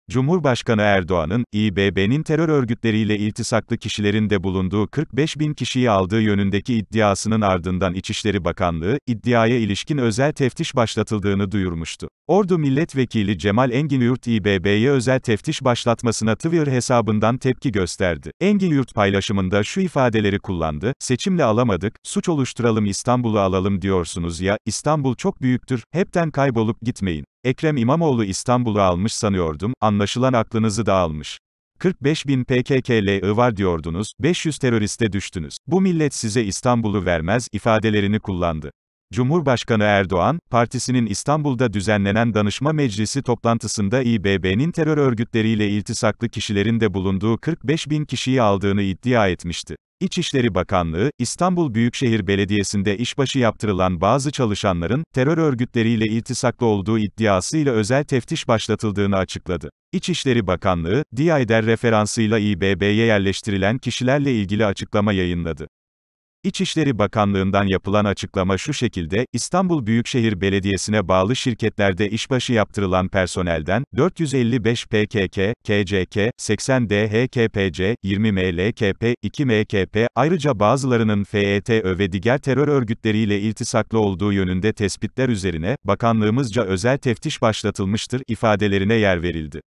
Cumhurbaşkanı Erdoğan'ın, İBB'nin terör örgütleriyle iltisaklı kişilerin de bulunduğu 45 bin kişiyi aldığı yönündeki iddiasının ardından İçişleri Bakanlığı, iddiaya ilişkin özel teftiş başlatıldığını duyurmuştu. Ordu Milletvekili Cemal Engin-Yurt İBB'ye özel teftiş başlatmasına Twitter hesabından tepki gösterdi. Engin-Yurt paylaşımında şu ifadeleri kullandı: "Seçimle alamadık, suç oluşturalım İstanbul'u alalım diyorsunuz ya, İstanbul çok büyüktür, hepten kaybolup gitmeyin. Ekrem İmamoğlu İstanbul'u almış sanıyordum, anlaşılan aklınızı da almış. 45 bin PKK'lı var diyordunuz, 500 teröriste düştünüz. Bu millet size İstanbul'u vermez" ifadelerini kullandı. Cumhurbaşkanı Erdoğan, partisinin İstanbul'da düzenlenen danışma meclisi toplantısında İBB'nin terör örgütleriyle iltisaklı kişilerin de bulunduğu 45 bin kişiyi aldığını iddia etmişti. İçişleri Bakanlığı, İstanbul Büyükşehir Belediyesi'nde işbaşı yaptırılan bazı çalışanların, terör örgütleriyle iltisaklı olduğu iddiasıyla özel teftiş başlatıldığını açıkladı. İçişleri Bakanlığı, DİAEDER referansıyla İBB'ye yerleştirilen kişilerle ilgili açıklama yayınladı. İçişleri Bakanlığı'ndan yapılan açıklama şu şekilde: İstanbul Büyükşehir Belediyesi'ne bağlı şirketlerde işbaşı yaptırılan personelden, 455 PKK, KCK, 80 DHKPC, 20 MLKP, 2 MKP, ayrıca bazılarının FETÖ ve diğer terör örgütleriyle iltisaklı olduğu yönünde tespitler üzerine, bakanlığımızca özel teftiş başlatılmıştır ifadelerine yer verildi.